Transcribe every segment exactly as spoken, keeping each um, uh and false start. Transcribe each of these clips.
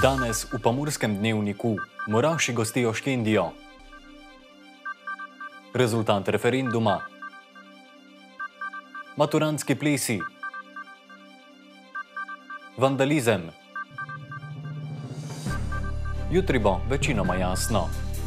Danes v Pomurskem dnevniku Moravši gostijo Škendijo. Rezultat referenduma. Maturantski plesi. Vandalizem. Jutri bo večinoma jasno.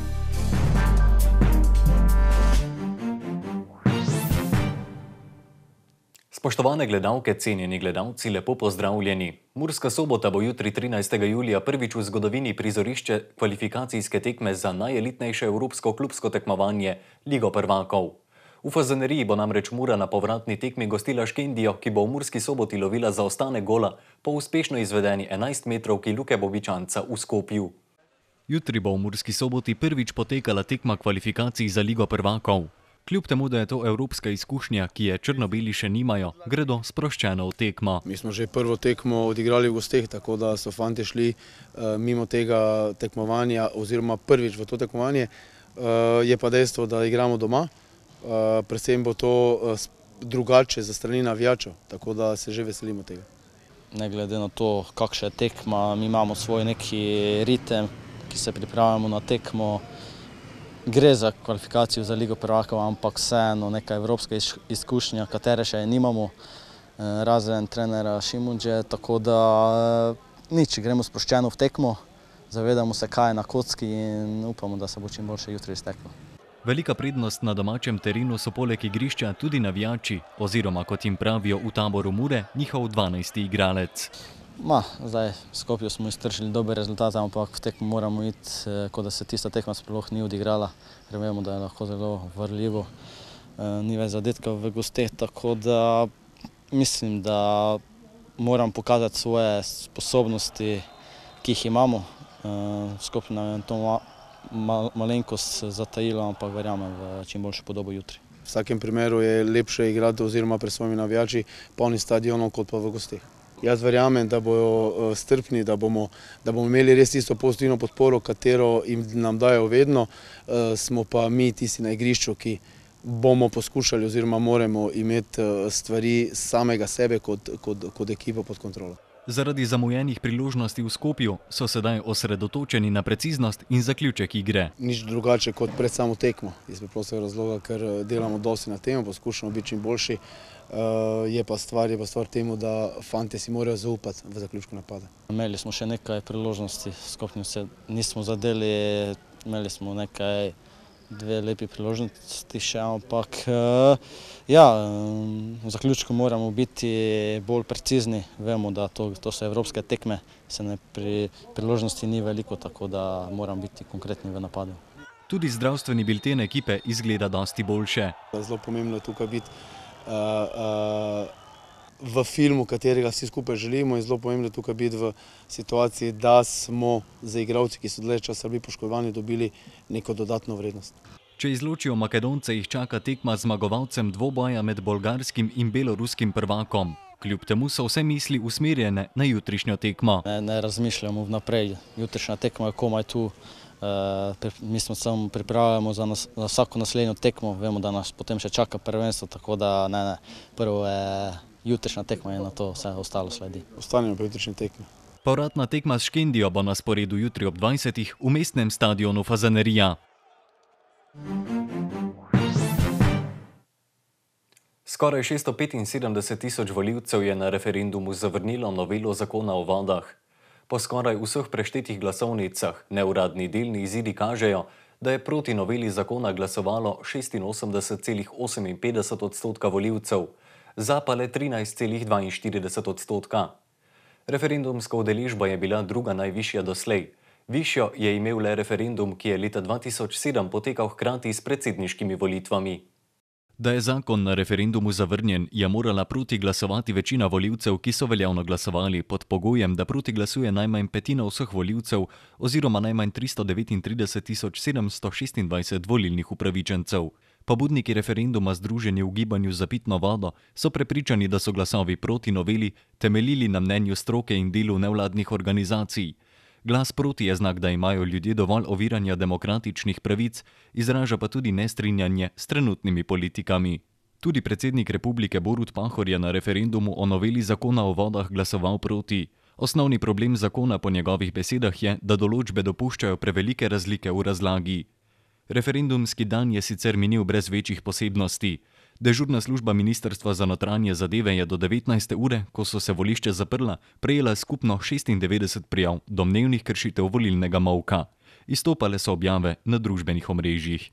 Spoštovane gledalke, cenjeni gledalci, lepo pozdravljeni. Murska Sobota bo jutri trinajstega julija prvič v zgodovini prizorišče kvalifikacijske tekme za najelitnejše evropsko klubsko tekmovanje Ligo prvakov. V Fazaneriji bo namreč Mura na povratni tekmi gostila Škendijo, ki bo v Murski Soboti lovila zaostanek gola po uspešno izvedeni enajstmetrovki Luke Bobičanca v Skopju. Jutri bo v Murski Soboti prvič potekala tekma kvalifikacij za Ligo prvakov. Kljub temu, da je to evropska izkušnja, ki je črno-beli še nimajo, gredo sproščeno v tekmo. Mi smo že prvo tekmo odigrali v gosteh, tako da so fanti šli uh, mimo tega tekmovanja oziroma prvič v to tekmovanje. Uh, je pa dejstvo, da igramo doma, uh, predvsem bo to uh, drugače za strani navijačev, tako da se že veselimo tega. Ne glede na to, kakšna je tekma, mi imamo svoj neki ritem, ki se pripravljamo na tekmo. Gre za kvalifikacijo za Ligo prvakov, ampak vseeno neka evropska izkušnja, katere še nimamo, razen trenera Šimundže, tako da nič, gremo sproščeno v tekmo, zavedamo se, kaj je na kocki in upamo, da se bo čim boljše jutri izteklo. Velika prednost na domačem terenu so poleg igrišča tudi navijači, oziroma kot jim pravijo v taboru Mure, njihov dvanajsti igralec. Ma, zdaj, v Skopju smo iztržili dober rezultat, ampak v tekmo moramo iti, kot da se tista tekma sploh ni odigrala, ker vemo, da je lahko zelo vrljivo. Ni več zadetkov v gosteh, tako da mislim, da moram pokazati svoje sposobnosti, ki jih imamo. V Skopju nam je to malenkost zatajilo, ampak verjamem v čim boljšo podobo jutri. V vsakem primeru je lepše igrati oziroma pred svojimi navijači polni stadionov kot pa v gosteh. Jaz verjamem, da bodo strpni, da bomo, da bomo imeli res tisto pozitivno podporo, katero jim nam dajo vedno. Smo pa mi tisti na igrišču, ki bomo poskušali oziroma moramo imeti stvari samega sebe kot, kot, kot ekipo pod kontrolo. Zaradi zamujenih priložnosti v Skopju so sedaj osredotočeni na preciznost in zaključek igre. Nič drugače kot pred samo tekmo, iz preprostega razloga, ker delamo dosti na temo, poskušamo biti čim boljši. Uh, je pa stvar, je pa stvar temu, da fante si morajo zaupati v zaključku napada. Imeli smo še nekaj priložnosti, Skopju se nismo zadeli, imeli smo nekaj dve lepi priložnosti še, ampak uh, ja, v zaključku moramo biti bolj precizni. Vemo, da to, to so evropske tekme, se ne pri priložnosti ni veliko, tako da moramo biti konkretni v napadu. Tudi zdravstveni bilten ekipe izgleda dosti boljše. Zelo pomembno je tukaj biti Uh, uh, v filmu, katerega vsi skupaj želimo, in zelo pomembno je tukaj biti v situaciji, da smo za igralci, ki so dlje časa bili poškodovani, dobili neko dodatno vrednost. Če izločijo Makedonce, jih čaka tekma z zmagovalcem dvoboja med bolgarskim in beloruskim prvakom. Kljub temu so vse misli usmerjene na jutrišnjo tekmo. Ne, ne razmišljamo vnaprej, jutrišnja tekma je komaj tu. Uh, mi smo samo pripravljamo za, nas, za vsako naslednjo tekmo, vemo, da nas potem še čaka prvenstvo, tako da ne, ne, prvo je jutrišnja tekma in na to vse ostalo sledi. Ostanemo pri jutrišnji tekmi. Povratna tekma s Škendijo bo na sporedu jutri ob dvajsetih v mestnem stadionu Fazanerija. Skoraj šeststo petinsedemdeset tisoč volivcev je na referendumu zavrnilo novelo zakona o vodah. Po skoraj vseh preštetih glasovnicah neuradni delni izidi kažejo, da je proti noveli zakona glasovalo šestinosemdeset celih oseminpetdeset odstotka volivcev, za pa le trinajst celih dvainštirideset odstotka. Referendumska udeležba je bila druga najvišja doslej. Višjo je imel le referendum, ki je leta dva tisoč sedem potekal hkrati s predsedniškimi volitvami. Da je zakon na referendumu zavrnjen, je morala proti glasovati večina volivcev, ki so veljavno glasovali, pod pogojem, da proti glasuje najmanj petina vseh volivcev oziroma najmanj tristo devetintrideset tisoč sedemsto šestindvajset volilnih upravičencev. Pobudniki referenduma, združeni v gibanju za pitno vodo, so prepričani, da so glasovi proti noveli temeljili na mnenju stroke in delu nevladnih organizacij. Glas proti je znak, da imajo ljudje dovolj oviranja demokratičnih pravic, izraža pa tudi nestrinjanje s trenutnimi politikami. Tudi predsednik republike Borut Pahor je na referendumu o noveli zakona o vodah glasoval proti. Osnovni problem zakona po njegovih besedah je, da določbe dopuščajo prevelike razlike v razlagi. Referendumski dan je sicer minil brez večjih posebnosti. Dežurna služba Ministrstva za notranje zadeve je do devetnajste ure, ko so se volišče zaprla, prejela skupno šestindevetdeset prijav domnevnih kršitev volilnega molka. Izstopale so objave na družbenih omrežjih.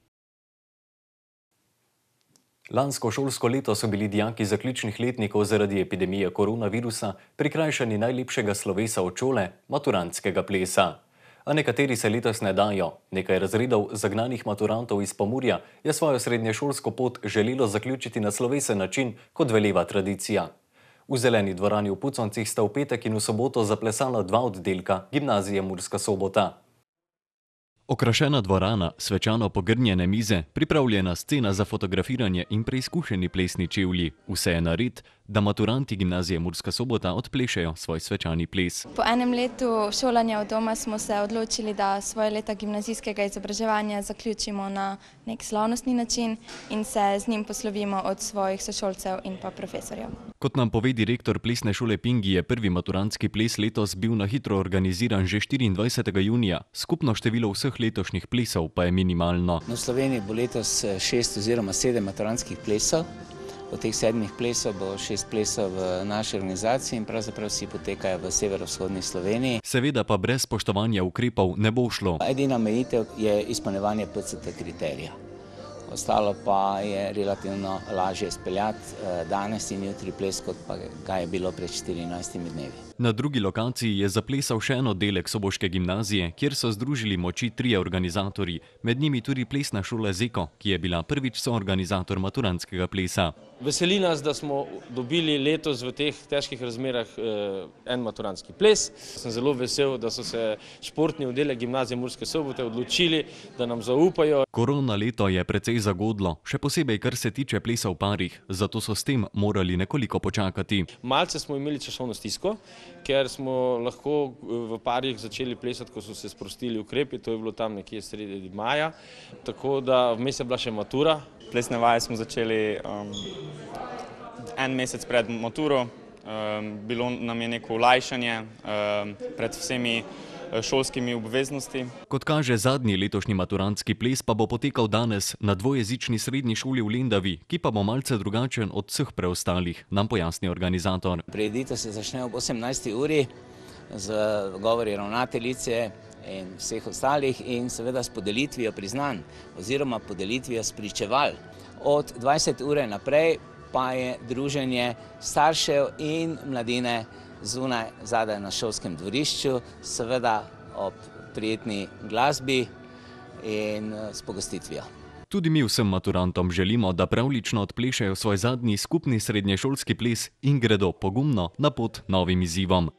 Lansko šolsko leto so bili dijaki zaključnih letnikov zaradi epidemije koronavirusa prikrajšani najlepšega slovesa od šole, maturantskega plesa. A nekateri se letos ne dajo. Nekaj razredov zagnanih maturantov iz Pomurja je svojo srednješolsko pot želelo zaključiti na slovesen način, kot veleva tradicija. V zeleni dvorani v Puconcih sta v petek in v soboto zaplesala dva oddelka Gimnazije Murska Sobota. Okrašena dvorana, svečano pogrnjene mize, pripravljena scena za fotografiranje in preizkušeni plesni čevlji. Vse je nared, da maturanti Gimnazije Murska Sobota odplešejo svoj svečani ples. Po enem letu šolanja od doma smo se odločili, da svoje leta gimnazijskega izobraževanja zaključimo na nek slavnostni način in se z njim poslovimo od svojih sošolcev in pa profesorjev. Kot nam pove direktor plesne šole Pingi, je prvi maturantski ples letos bil na hitro organiziran že štiriindvajsetega junija. Skupno število vseh letošnjih plesov pa je minimalno. V Sloveniji bo letos šest oziroma sedem maturantskih plesov. Od teh sedmih plesov bo šest plesov v naši organizaciji in pravzaprav vsi potekajo v severovzhodni Sloveniji. Seveda pa brez spoštovanja ukrepov ne bo šlo. Edina omejitev je izpolnjevanje P C T kriterija. Ostalo pa je relativno lažje izpeljati danes in jutri ples, kot pa ga je bilo pred štirinajstimi dnevi. Na drugi lokaciji je zaplesal še en oddelek Soboške gimnazije, kjer so združili moči trije organizatorji, med njimi tudi plesna šola Zeko, ki je bila prvič soorganizator maturantskega plesa. Veseli nas, da smo dobili letos v teh težkih razmerah en maturantski ples. Sem zelo vesel, da so se športni oddelek Gimnazije Murske Sobote odločili, da nam zaupajo. Korona leto je precej zagodlo, še posebej kar se tiče plesa v parih, zato so s tem morali nekoliko počakati. Malce smo imeli časovno stisko, ker smo lahko v parih začeli plesati, ko so se sprostili ukrepi, to je bilo tam nekje sredi maja, tako da vmes je bila še matura. Plesne vaje smo začeli um, en mesec pred maturo, um, bilo nam je neko olajšanje um, pred vsemi šolskimi obveznosti. Kot kaže, zadnji letošnji maturantski ples pa bo potekal danes na dvojezični srednji šoli v Lendavi, ki pa bo malce drugačen od vseh preostalih, nam pojasni organizator. Prireditev se začne ob osemnajsti uri z govori ravnateljice in vseh ostalih in seveda s podelitvijo priznanj oziroma podelitvijo spričeval. Od dvajsete ure naprej pa je druženje staršev in mladine zunaj, zadaj na šolskem dvorišču, seveda ob prijetni glasbi in s pogostitvijo. Tudi mi vsem maturantom želimo, da pravlično odplešejo svoj zadnji skupni srednješolski ples in gredo pogumno na pot novim izzivom.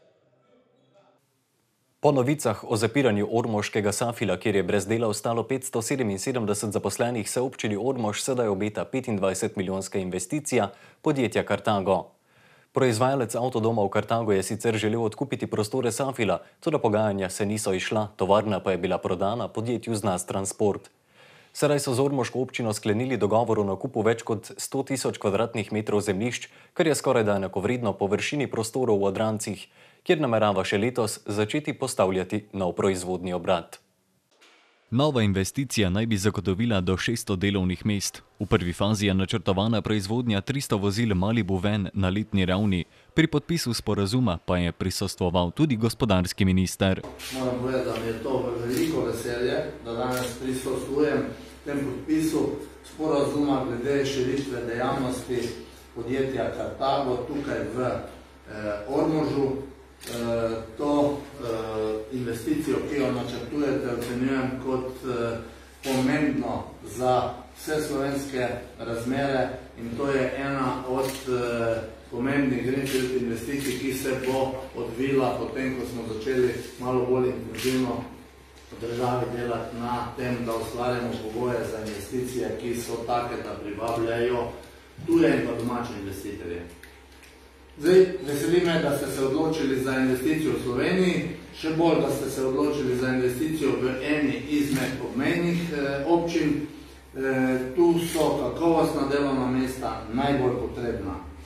Po novicah o zapiranju ormoškega Safila, kjer je brez dela ostalo petsto sedeminsedemdeset zaposlenih, se občini Ormož sedaj obeta petindvajset milijonska investicija podjetja Carthago. Proizvajalec avtodoma v Carthagu je sicer želel odkupiti prostore Safila, toda pogajanja se niso izšla, tovarna pa je bila prodana podjetju Znas Transport. Sedaj so z ormoško občino sklenili dogovor o nakupu več kot sto tisoč kvadratnih metrov zemljišč, kar je skorajda enakovredno površini prostorov v Odrancih, kjer namerava še letos začeti postavljati nov proizvodni obrat. Nova investicija naj bi zagotovila do šeststo delovnih mest. V prvi fazi je načrtovana proizvodnja tristo vozil Malibu Van na letni ravni. Pri podpisu sporazuma pa je prisostvoval tudi gospodarski minister. Moram povedati, da mi je to veliko veselje, da danes prisostvujem tem podpisu sporazuma glede širitve dejavnosti podjetja Carthago tukaj v eh, Ormožu. Eh, to eh, investicijo, ki jo načrtujete, ocenjujem kot eh, pomembno za vse slovenske razmere in to je ena od eh, pomembnih greenfield investicij, ki se bo odvila potem, ko smo začeli malo bolj intenzivno v državi delati na tem, da ustvarjamo pogoje za investicije, ki so take, da privabljajo tuje in pa domače investitorje. Zdaj, veseli me, da ste se odločili za investicijo v Sloveniji, še bolj, da ste se odločili za investicijo v eni izmed obmejnih eh, občin. Eh, tu so kakovostna delovna mesta najbolj potrebna.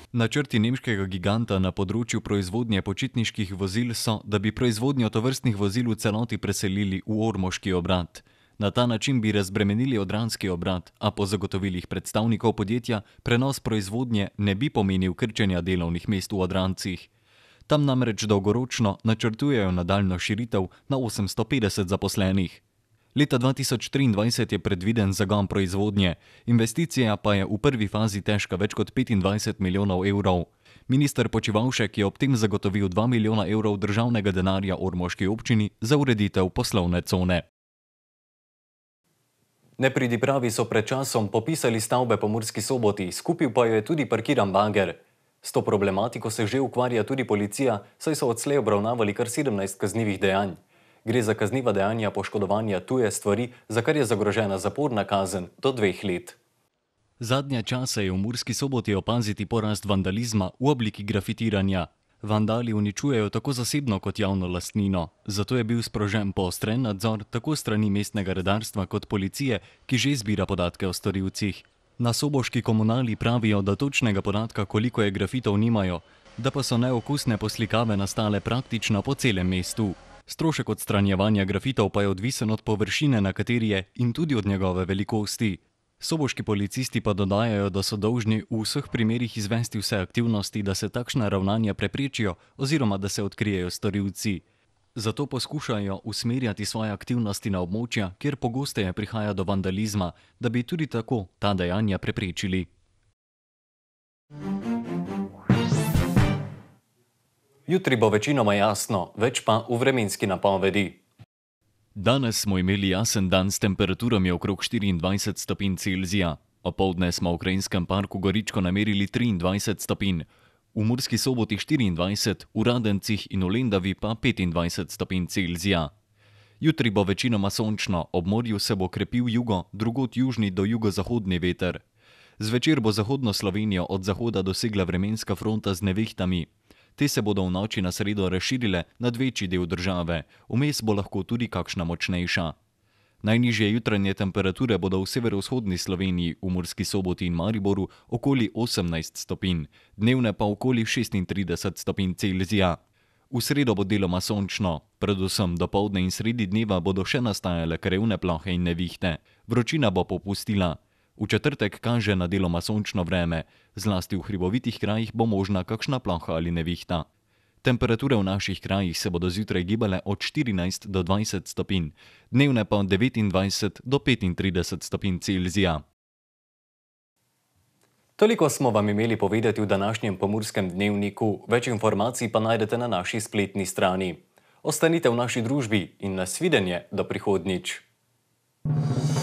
Načrti nemškega giganta na področju proizvodnje počitniških vozil so, da bi proizvodnjo tovrstnih vozil v celoti preselili v ormoški obrat. Na ta način bi razbremenili odranski obrat, a po zagotovilih predstavnikov podjetja prenos proizvodnje ne bi pomenil krčenja delovnih mest v Odrancih. Tam namreč dolgoročno načrtujejo nadaljnjo širitev na osemsto petdeset zaposlenih. Leta dva tisoč triindvajset je predviden zagon proizvodnje, investicija pa je v prvi fazi težka več kot petindvajset milijonov evrov. Minister Počivalšek je ob tem zagotovil dva milijona evrov državnega denarja ormoški občini za ureditev poslovne cone. Nepridipravi so pred časom popisali stavbe po Murski Soboti, skupil pa jo je tudi parkiran bager. S to problematiko se že ukvarja tudi policija, saj so odslej obravnavali kar sedemnajst kaznivih dejanj. Gre za kazniva dejanja poškodovanja tuje stvari, za kar je zagrožena zaporna kazen do dveh let. Zadnje čase je v Murski Soboti opaziti porast vandalizma v obliki grafitiranja. Vandali uničujejo tako zasebno kot javno lastnino, zato je bil sprožen poostren nadzor tako strani mestnega redarstva kot policije, ki že zbira podatke o storilcih. Na soboški komunali pravijo, da točnega podatka, koliko je grafitov, nimajo, da pa so neokusne poslikave nastale praktično po celem mestu. Strošek odstranjevanja grafitov pa je odvisen od površine, na kateri je, in tudi od njegove velikosti. Soboški policisti pa dodajajo, da so dolžni v vseh primerih izvesti vse aktivnosti, da se takšna ravnanja preprečijo oziroma da se odkrijejo storilci. Zato poskušajo usmerjati svoje aktivnosti na območja, kjer pogosteje prihaja do vandalizma, da bi tudi tako ta dejanja preprečili. Jutri bo večinoma jasno, več pa v vremenski napovedi. Danes smo imeli jasen dan s temperaturami okrog štiriindvajset stopinj Celzija. Opoldne smo v Krajinskem parku Goričko namerili triindvajset stopinj, v Murski Soboti štiriindvajset, v Radencih in v Lendavi pa petindvajset stopinj Celzija. Jutri bo večinoma sončno, ob morju se bo krepil jugo, drugod južni do jugozahodni veter. Zvečer bo zahodno Slovenijo od zahoda dosegla vremenska fronta z nevihtami. Te se bodo v noči na sredo razširile nad večji del države, vmes bo lahko tudi kakšna močnejša. Najnižje jutranje temperature bodo v severovzhodni Sloveniji, v Murski Soboti in Mariboru okoli osemnajst stopinj, dnevne pa okoli šestintrideset stopinj Celzija. V sredo bo deloma sončno, predvsem dopoldne in sredi dneva bodo še nastajale krajevne plohe in nevihte. Vročina bo popustila. V četrtek kaže na deloma sončno vreme, zlasti v hribovitih krajih bo možna kakšna ploha ali nevihta. Temperature v naših krajih se bodo zjutraj gibale od štirinajst do dvajset stopinj, dnevne pa od devetindvajset do petintrideset stopinj Celzija. Toliko smo vam imeli povedati v današnjem Pomurskem dnevniku, več informacij pa najdete na naši spletni strani. Ostanite v naši družbi in nasvidenje do prihodnjič.